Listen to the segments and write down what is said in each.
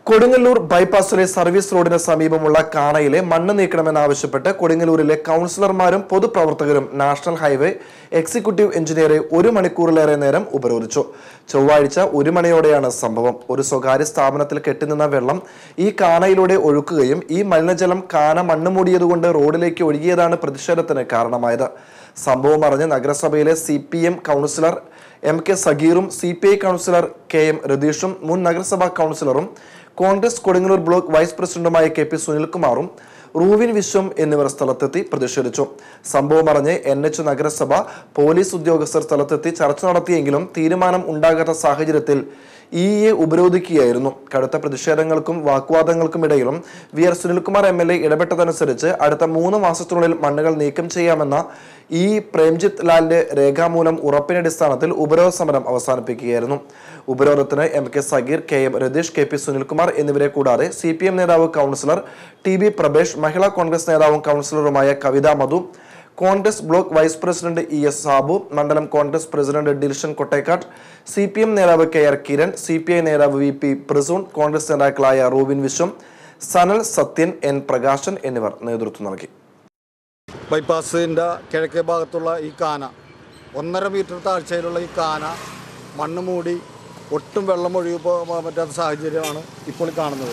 Kodungallur ബൈപ്പാസിലെ service റോഡിന് സമീപമുള്ള കാണയിലെ മണ്ണ് നീക്കണമെന്നാവശ്യപ്പെട്ട് കൊടുങ്ങല്ലൂരിലെ കൗൺസിലർമാരും പൊതുപ്രവർത്തകരും നാഷണൽ ഹൈവേ എക്സിക്യൂട്ടീവ് എഞ്ചിനീയറെ 1 മണിക്കൂറിലേറെ നേരം ഉപരോധിച്ചു. ചൊവ്വാഴ്ച 1 മണിയോടെയാണ് സംഭവം. ഒരു സ്വകാര്യ സ്ഥാപനത്തിൽ കെട്ടിനിന്ന വെള്ളം ഈ കാണയിലൂടെ ഒഴുക്കുകയും ഈ മലിനജലം കാന മണ്ണ് മൂടിയതുകൊണ്ട് റോഡിലേക്ക് ഒഴുകിയതാണ് പ്രതിഷേധത്തിന് കാരണമായത്. സംഭവം അറിഞ്ഞ് നഗരസഭയിലെ CPM കൗൺസിലർ MK സഗീറും CPI കൗൺസിലർ KM രതീഷും മുൻ നഗരസഭാ കൗൺസിലറും കോൺഗ്രസ് കൊടുങ്ങല്ലൂർ ബ്ലോക്ക് വൈസ് പ്രസിഡന്റുമായ KP സുനിൽകുമാറും റൂവിൻ വിശ്വം എന്നിവർ സ്ഥലത്തെത്തി പ്രതിഷേധിച്ചു. സംഭവം അറിഞ്ഞ് NH നഗരസഭ പോലീസ് ഉദ്യോഗസ്ഥർ സ്ഥലത്തെത്തി ചർച്ച നടത്തിയെങ്കിലും തീരുമാനം ഉണ്ടാകാത്ത സാഹചര്യത്തിൽ EE ഉപരോധിക്കുകയായിരുന്നു. കടുത്ത പ്രതിഷേധങ്ങൾക്കും വാഗ്വാദങ്ങൾക്കും ഇടയിലും VR സുനിൽകുമാർ MLA ഇടപെട്ടതനുസരിച്ച് അടുത്ത 3 മാസത്തിനുള്ളിൽ മണ്ണുകൾ നീക്കം ചെയ്യാമെന്ന പ്രേംജിത്ത് ലാലിന്റെ രേഖാമൂലം ഉറപ്പിന്റെ അടിസ്ഥാനത്തിൽ ഉപരോധ സമരം അവസാനിപ്പിക്കുകയായിരുന്നു. ഉപരോധത്തിന് MK Sageer, KM Ratheesh, KP Sunilkumar എന്നിവരെ കൂടാതെ CPM നേതാവ് കൗൺസിലർ TB പ്രഭേഷ്, മഹിളാ കോൺഗ്രസ് നേതാവും കൗൺസിലറുമായ Kavitha Madhu, Congress block vice president ES Sabu, മണ്ഡലം കോൺഗ്രസ് പ്രസിഡന്റ് ഡിൽഷൻ കൊട്ടേക്കാട്, CPM നേതാവ് KR കിരൺ, CPI നേതാവ് VP പ്രസൂൺ, കോൺഗ്രസ് നേതാക്കളായ റൂവിൻ വിശ്വം, സനൽ സത്യൻ, N പ്രകാശൻ എന്നിവർ നേതൃത്വം നൽകി. ബൈപ്പാസിൻ്റെ കിഴക്കേ ഭാഗത്തുള്ള ഈ കാന 1.5 മീറ്റർ താഴ്ചയിലുള്ള ഈ കാന മണ്ണ് മൂടി ഒട്ടും വെള്ളം ഒഴുകി പോകാൻ പറ്റാത്ത സാഹചര്യമാണ് ഇപ്പോൾ കാണുന്നത്.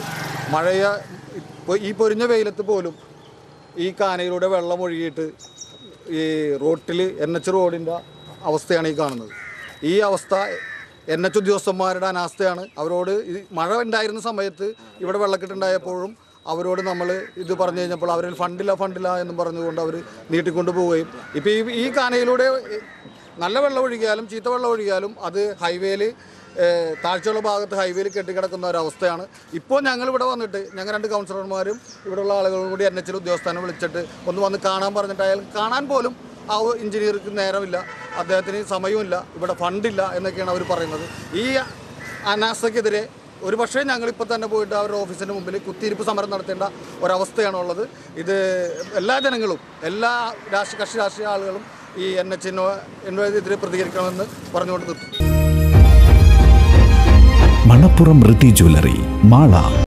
ഈ പൊരിഞ്ഞ വെയിലത്ത് പോലും ഈ കാനയിലൂടെ വെള്ളം ഒഴുകിയിട്ട് ഈ റോട്ടിൽ NH റോഡിൻ്റെ അവസ്ഥയാണ് ഈ കാണുന്നത്. ഈ അവസ്ഥ NH ഉദ്യോഗസ്ഥന്മാരുടെ അനാസ്ഥയാണ്. അവരോട് മഴ ഉണ്ടായിരുന്ന സമയത്ത് ഇവിടെ വെള്ളക്കെട്ടുണ്ടായപ്പോഴും അവരോട് നമ്മൾ ഇത് പറഞ്ഞു കഴിഞ്ഞപ്പോൾ അവരിൽ ഫണ്ടില്ല എന്നും പറഞ്ഞുകൊണ്ട് അവർ നീട്ടിക്കൊണ്ട് പോവുകയും ഇപ്പോൾ ഈ കാനയിലൂടെ നല്ല വെള്ളം ഒഴുകിയാലും ചീത്ത വെള്ളം ഒഴുകിയാലും അത് ഹൈവേയിൽ താഴ്ചയുള്ള ഭാഗത്ത് ഹൈവേയിൽ കെട്ടിക്കിടക്കുന്ന ഒരവസ്ഥയാണ്. ഇപ്പോൾ ഞങ്ങളിവിടെ വന്നിട്ട് ഞങ്ങൾ 2 കൗൺസിലർമാരും ഇവിടെയുള്ള ആളുകളും കൂടി NH ഉദ്യോഗസ്ഥനെ വിളിച്ചിട്ട് ഒന്ന് വന്ന് കാണാൻ പറഞ്ഞിട്ട് അയാൾ കാണാൻ പോലും ആ എഞ്ചിനീയർക്ക് നേരമില്ല, അദ്ദേഹത്തിന് സമയമില്ല, ഇവിടെ ഫണ്ടില്ല എന്നൊക്കെയാണ് അവർ പറയുന്നത്. ഈ അനാസ്ഥയ്ക്കെതിരെ ഒരു പക്ഷേ ഞങ്ങളിപ്പോൾ തന്നെ പോയിട്ട് അവരുടെ ഓഫീസിന് മുമ്പിൽ കുത്തിയിരിപ്പ് സമരം നടത്തേണ്ട ഒരവസ്ഥയാണുള്ളത്. ഇത് എല്ലാ ജനങ്ങളും എല്ലാ രാഷ്ട്രീയ ആളുകളും ഈ NH-നെതിരെ പ്രതികരിക്കണമെന്ന് പറഞ്ഞുകൊണ്ട് നിർത്തും. മണപ്പുറം ഋതി ജ്വല്ലറി മാള.